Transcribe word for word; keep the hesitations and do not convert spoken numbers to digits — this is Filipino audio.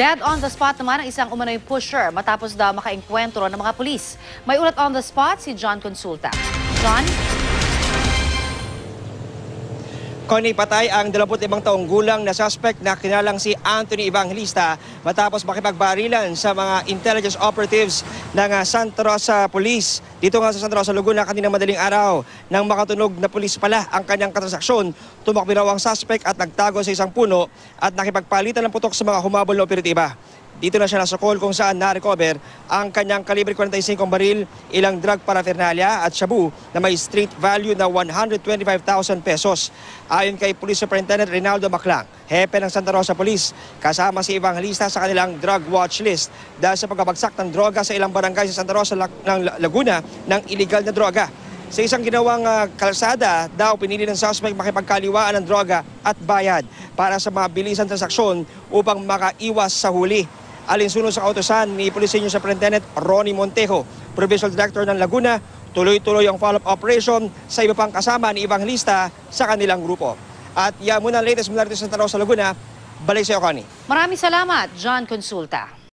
Dead on the spot naman ang isang umano'y pusher matapos daw makaengkwentro ng mga pulis. May ulat on the spot si John Consulta. John? Connie, patay ang dalawampu't limang taong gulang na suspect na kinalang si Anthony Evangelista matapos makipagbarilan sa mga intelligence operatives ng uh, Santa Rosa Police. Dito nga sa Santa Rosa, Laguna, kanina madaling araw nang makatunog na pulis pala ang kanyang katransaksyon. Tumakbo raw ang suspect at nagtago sa isang puno at nakipagpalitan ng putok sa mga humabol na operatiba. Dito na siya nasukol kung saan na-recover ang kanyang kalibre forty-five baril, ilang drug paraphernalia at shabu na may street value na one hundred twenty-five thousand pesos. Ayon kay Police Superintendent Reynaldo Maclang, hepe ng Santa Rosa Police, kasama si Evangelista sa kanilang drug watch list dahil sa pagbabagsak ng droga sa ilang barangay sa Santa Rosa ng Laguna ng iligal na droga. Sa isang ginawang uh, kalsada, daw pinili ng suspect makipagkaliwaan ng droga at bayad para sa mabilisang transaksyon upang makaiwas sa huli. Alinsunod sa kautusan ni Police Senior Superintendent Ronnie Montejo, Provincial Director ng Laguna, tuloy-tuloy ang follow-up operation sa iba pang kasama ni Evangelista sa kanilang grupo. At yan muna ang latest mula dito sa Santa Rosa, Laguna. Balik sa iyo, Connie. Maraming salamat, John Consulta.